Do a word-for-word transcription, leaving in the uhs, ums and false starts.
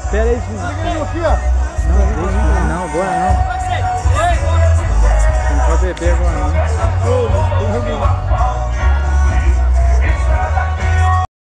Pera aí, filho. Aqui, ó. Não, deixa, não, agora não. Não pode beber agora.